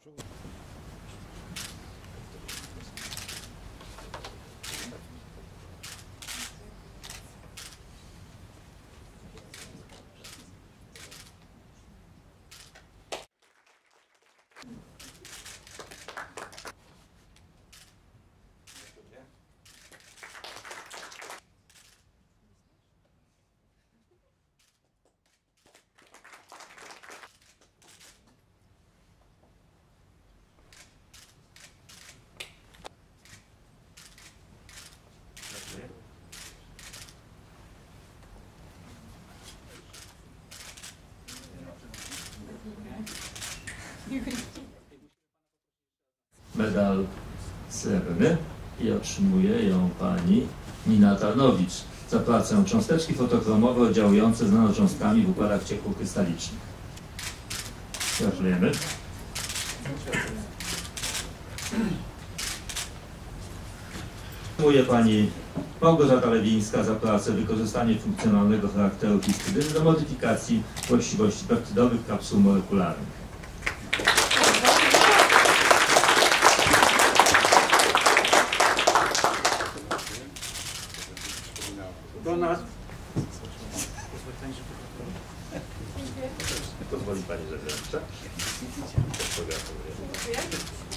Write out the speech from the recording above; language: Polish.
Medal srebrny i otrzymuje ją pani Nina Tarnowicz za pracę cząsteczki fotochromowe oddziałujące z nanocząstkami w układach ciepłokrystalicznych. Gratulujemy. Otrzymuje pani Małgorzata Lewińska za pracę wykorzystanie funkcjonalnego charakteru histydyny do modyfikacji właściwości peptydowych kapsuł molekularnych. Do nas. Pozwoli pani, że wręczę. Dziękuję.